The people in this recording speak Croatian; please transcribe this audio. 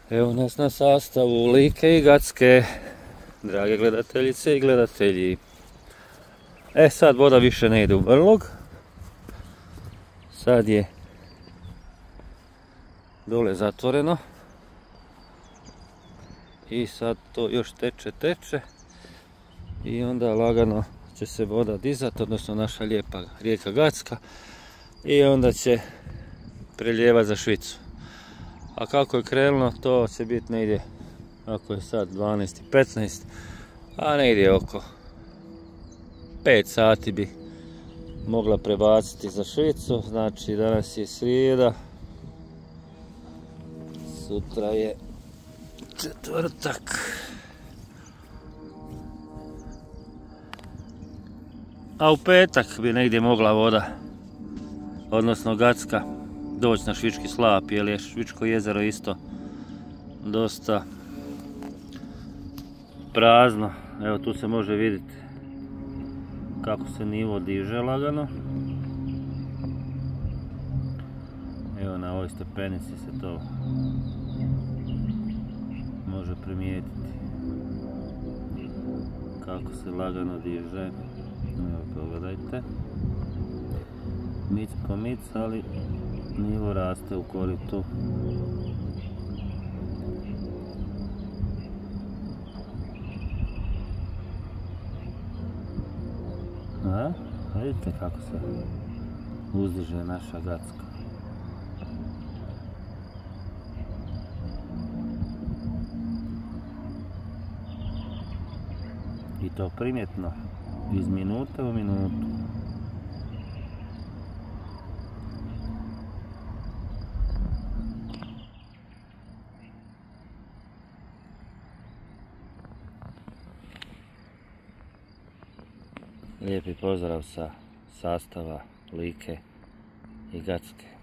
Evo nas na sastavu Like i Gacke, drage gledateljice i gledatelji. Sad voda više ne ide u brlog. Sad je dole zatvoreno. I sad to još teče. I onda lagano će se voda dizati, odnosno naša lijepa rijeka Gacka. I onda će prelijevati za Švicu. A kako je krenulo, to će biti negdje, ako je sad 12:15, a negdje oko 5 sati bi mogla prebaciti za Švicu. Znači danas je srijeda, sutra je četvrtak. A u petak bi negdje mogla voda, odnosno Gacka, doći na Švički slap, jer je Švičko jezero isto dosta prazno. Evo tu se može vidjeti kako se nivo diže lagano. Evo na ovoj stepenici se to može primijetiti kako se lagano diže. Evo pogledajte, mic po mic, ali nivo raste u koritu. Vidite kako se uzdiže naša Gacka. I to primjetno, iz minute u minutu. Lijepi pozdrav sa sastava Like i Gacke.